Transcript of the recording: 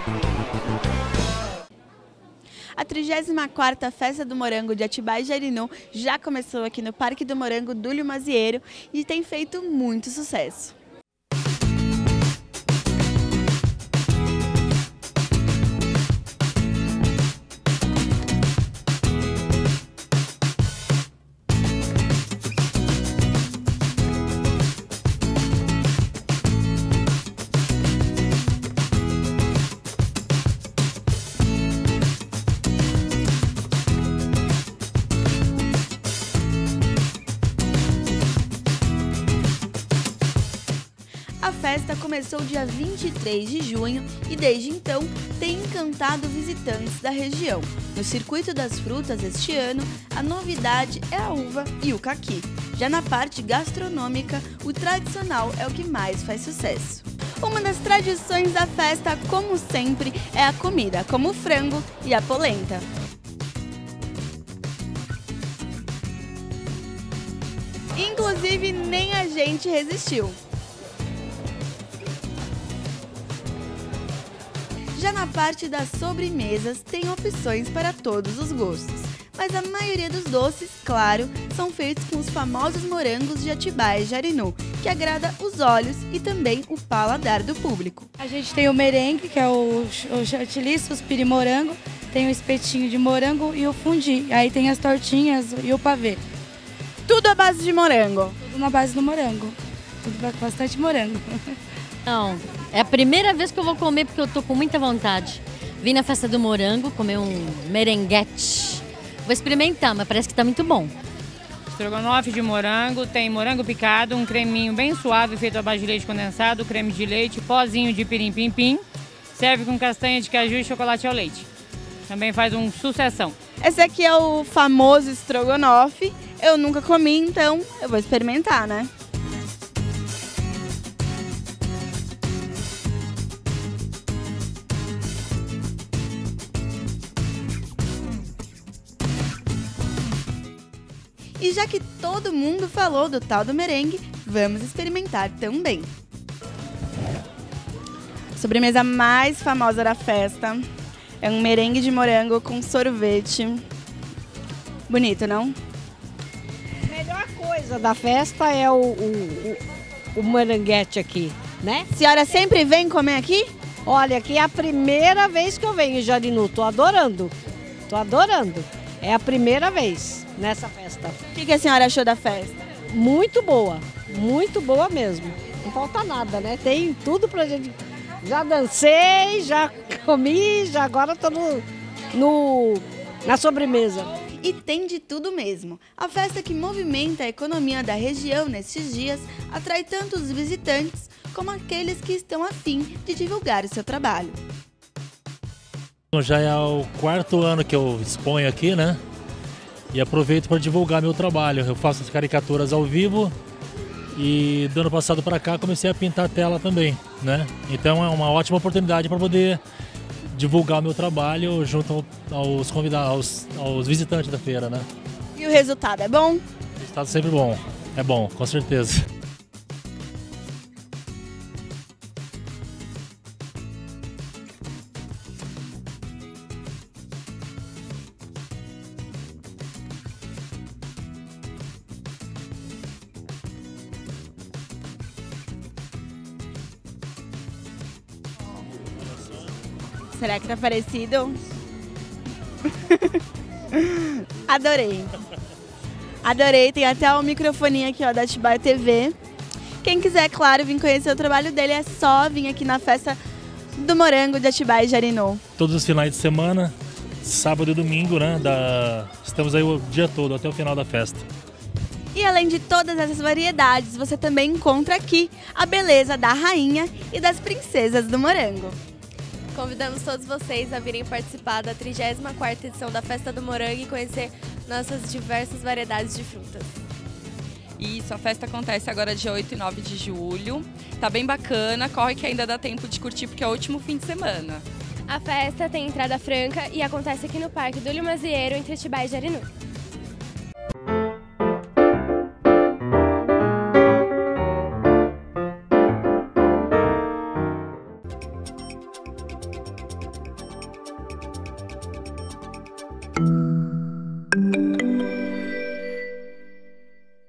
A 34ª Festa do Morango de Atibaia e Jarinu já começou aqui no Parque do Morango Dúlio Mazieiro e tem feito muito sucesso. A festa começou dia 23 de junho e desde então tem encantado visitantes da região. No Circuito das Frutas este ano, a novidade é a uva e o caqui. Já na parte gastronômica, o tradicional é o que mais faz sucesso. Uma das tradições da festa, como sempre, é a comida, como o frango e a polenta. Inclusive, nem a gente resistiu. Já na parte das sobremesas, tem opções para todos os gostos, mas a maioria dos doces, claro, são feitos com os famosos morangos de Atibaia e Jarinu, que agrada os olhos e também o paladar do público. A gente tem o merengue, que é o chantilly, suspiro e morango, tem o espetinho de morango e o fundi, aí tem as tortinhas e o pavê. Tudo à base de morango? Tudo na base do morango, tudo bastante morango. Não, é a primeira vez que eu vou comer porque eu tô com muita vontade. Vim na festa do morango comer um merenguete. Vou experimentar, mas parece que tá muito bom. Estrogonofe de morango, tem morango picado, um creminho bem suave feito à base de leite condensado, creme de leite, pozinho de pirim-pim-pim. Serve com castanha de caju e chocolate ao leite. Também faz um sucessão. Esse aqui é o famoso estrogonofe. Eu nunca comi, então eu vou experimentar, né? E já que todo mundo falou do tal do merengue, vamos experimentar também. A sobremesa mais famosa da festa é um merengue de morango com sorvete. Bonito, não? A melhor coisa da festa é o moranguete aqui, né? A senhora sempre vem comer aqui? Olha, aqui é a primeira vez que eu venho em Jarinu, tô adorando. É a primeira vez nessa festa. O que a senhora achou da festa? Muito boa mesmo. Não falta nada, né? Tem tudo pra gente. Já dancei, já comi, já agora tô na sobremesa. E tem de tudo mesmo. A festa que movimenta a economia da região nestes dias atrai tanto os visitantes como aqueles que estão a fim de divulgar o seu trabalho. Já é o 4º ano que eu exponho aqui, né? E aproveito para divulgar meu trabalho. Eu faço as caricaturas ao vivo e do ano passado para cá comecei a pintar a tela também, né? Então é uma ótima oportunidade para poder divulgar o meu trabalho junto aos convidados, aos visitantes da feira, né? E o resultado é bom? O resultado é sempre bom. É bom, com certeza. Será que tá parecido? Adorei. Adorei, tem até o microfoninho aqui, ó, da Atibaia TV. Quem quiser, claro, vir conhecer o trabalho dele, é só vir aqui na festa do Morango de Atibaia e Jarinu. Todos os finais de semana, sábado e domingo, né? Estamos aí o dia todo, até o final da festa. E além de todas essas variedades, você também encontra aqui a beleza da rainha e das princesas do morango. Convidamos todos vocês a virem participar da 34ª edição da Festa do Morango e conhecer nossas diversas variedades de frutas. Isso, a festa acontece agora dia 8 e 9 de julho. Tá bem bacana, corre que ainda dá tempo de curtir porque é o último fim de semana. A festa tem entrada franca e acontece aqui no Parque Dúlio Mazieiro, entre Atibaia e Jarinu. Música